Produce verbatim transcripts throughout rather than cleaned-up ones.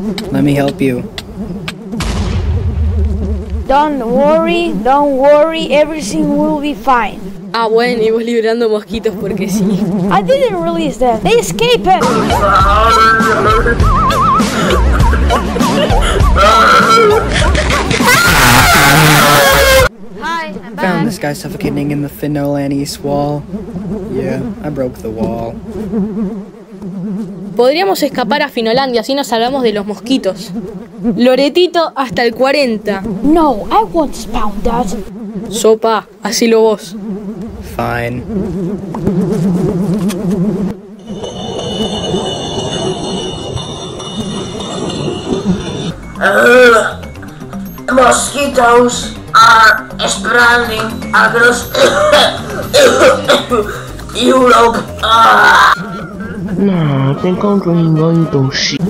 Let me help you. Don't worry, don't worry, everything will be fine. Ah, bueno, y vos librando mosquitos porque sí. I didn't release them. They escaped. Hi, I'm back. Found this guy suffocating in the phenol anise wall. Yeah, I broke the wall. Podríamos escapar a Finolandia, así nos salvamos de los mosquitos. Loretito hasta el cuarenta. No, I won't spawn that. Sopa, hacelo vos. Fine. Uh, mosquitoes are spreading across Europe. Uh. No, I think I'm going to shit.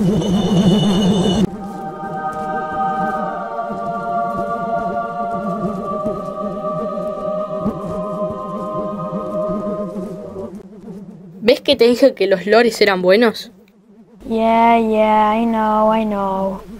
¿Ves que te dije que los lores eran buenos? Yeah, yeah, I know, I know.